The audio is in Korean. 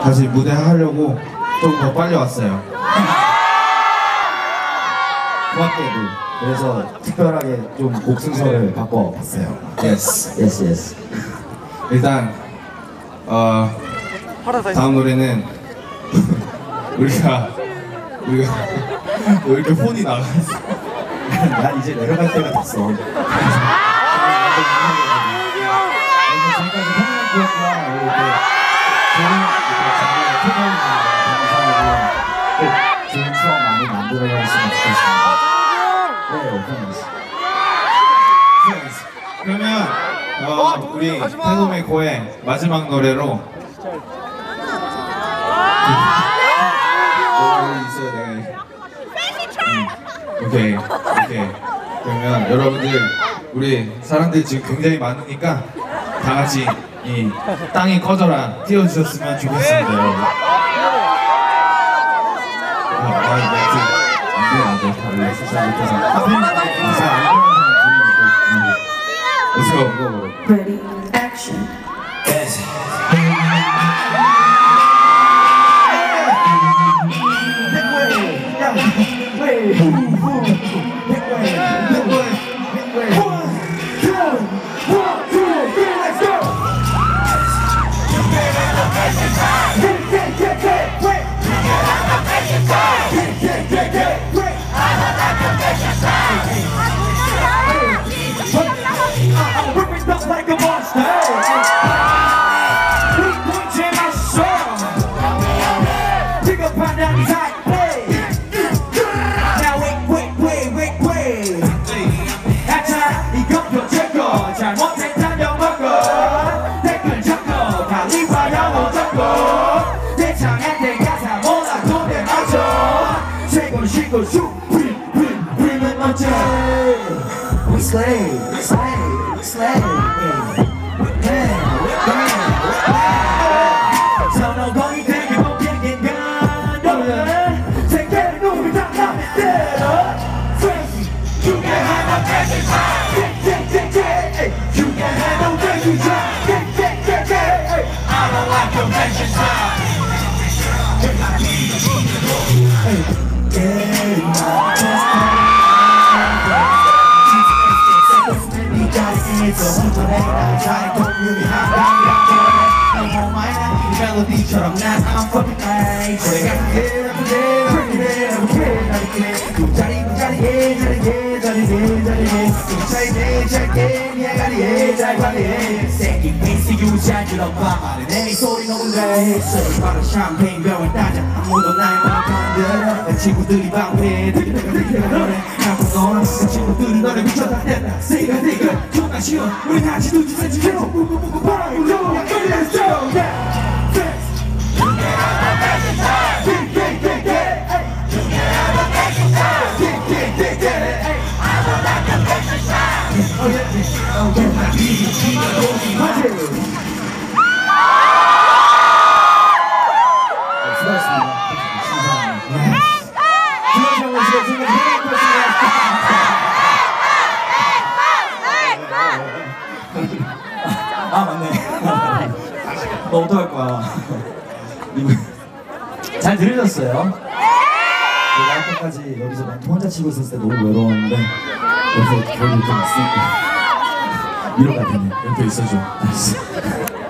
다시 무대 하려고 좀 더 빨리 왔어요. 고맙게도. 그래서 특별하게 좀 곡 순서를 바꿔봤어요. Yes. 일단 다음 노래는 우리가 왜 이렇게 폰이 나가있어? 난 이제 내려갈 때가 됐어. 지금까지 홍명구였구나. 이렇게 좋은 좋은 추억 많이 만들어갔으면 좋겠습니다. 네, 그러면 우리 태노메 코의 마지막 노래로 있어야 돼. 오케이. 그러면 여러분들 우리 사람들이 지금 굉장히 많으니까 다 같이 이 땅이 커져라 띄워주셨으면 좋겠습니다, 여러분. Let's go. Ready, action. Like a monster. We punch in my soul. Pick up on that tight play. Now wait. 아차 이것도 제거 잘못했다면 먹어. 댓글 적고 달리와 영어 적고 대창할 때 가사 몰라도 내 맞춰. 최고로 쉬고 휘는 멋져. We slay. So no going back and won't get gone. Take care of the movie, not it there. Crazy, you can handle crazy time. You can handle crazy time. I don't like your crazy time. 멜로디처럼 난 I'm fucking nice. 그래 잘 관리해. 새끼 빈스 유지한 줄 오빠 말해 내 소리 녹은데 바로 샴페인 병을 따자 아무도 날 못 건드려. 내 친구들이 방패 들이 내가 너네 나쁜 너랑 내 친구들이 너네 미쳐다 댄다. 세이가 존나 쉬워 우리 같이 두지 센치로 뿌뿌뿌뿌 바람이 울려. Let's go. 아 맞네. 너 어떡할 거야? 잘 들으셨어요? 내가 할 때까지 여기서 멘트 혼자 치고 있었을 때 너무 외로웠는데 여기서 결국 좀 있으니까 위로가 되네. 멘트 있어줘.